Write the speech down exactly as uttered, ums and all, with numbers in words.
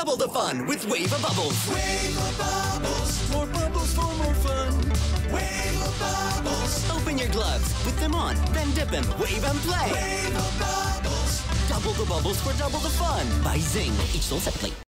double the fun with Wave of Bubbles. Wave of Bubbles. More bubbles for more fun. Wave of Bubbles. Open your gloves, put them on, then dip them, wave and play. Wave of Bubbles. Double the bubbles for double the fun. By Zing. Each sold separately.